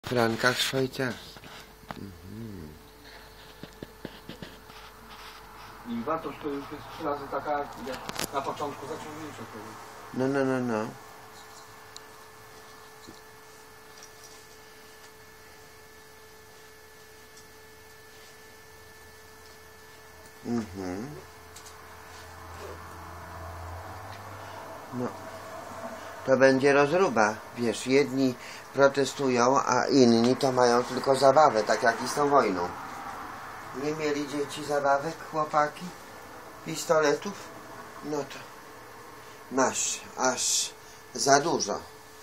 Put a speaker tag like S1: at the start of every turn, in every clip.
S1: frankach szwajcarskich.
S2: I wartość to już jest 3 razy taka, jak na początku zaciągnięcia tego.
S1: No. No. To będzie rozruba. Wiesz, jedni protestują, a inni to mają tylko zabawę, tak jak i z tą wojną. Nie mieli dzieci zabawek, chłopaki? Pistoletów? No to masz, aż za dużo.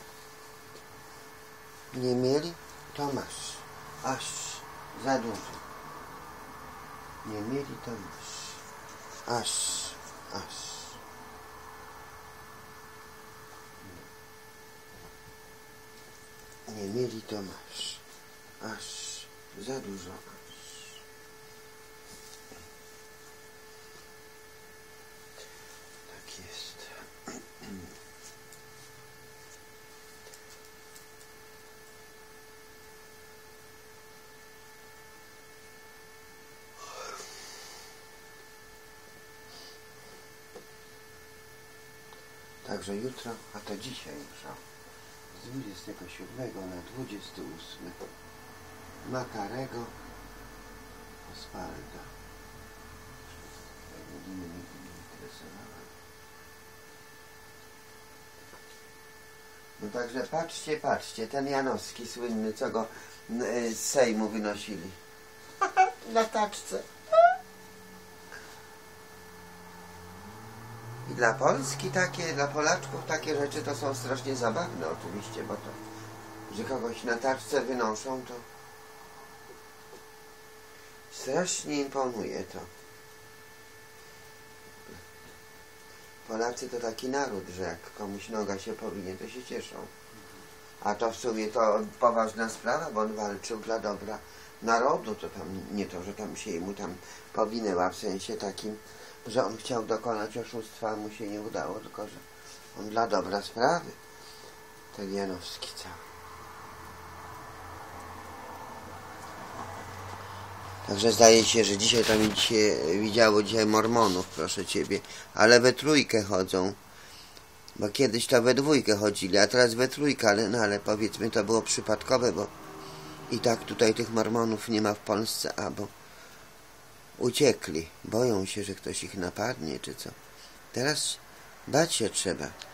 S1: Nie mieli? To masz, aż za dużo. Nie mieli, to masz, aż. Nie mieli, to masz, aż za dużo. Tak jest. Także jutro, a to dzisiaj już, z 27 na 28 Makarego Osvalda. Godziny mnie nie interesowały. No także patrzcie, ten Janowski słynny, co go z Sejmu wynosili. Na taczce. I dla Polski takie, dla Polaczków takie rzeczy to są strasznie zabawne oczywiście, bo to, że kogoś na taczce wynoszą, to strasznie imponuje to. Polacy to taki naród, że jak komuś noga się powinie, to się cieszą. A to w sumie to poważna sprawa, bo on walczył dla dobra narodu, to tam nie to, że tam się mu tam powinęła w sensie takim, że on chciał dokonać oszustwa, a mu się nie udało, tylko że on dla dobra sprawy, ten Janowski cały. Także zdaje się, że dzisiaj tam widziało mormonów, proszę ciebie, ale we trójkę chodzą, bo kiedyś to we dwójkę chodzili, a teraz we trójkę, ale powiedzmy to było przypadkowe, bo i tak tutaj tych mormonów nie ma w Polsce, bo uciekli, boją się, że ktoś ich napadnie, czy co. Teraz bać się trzeba.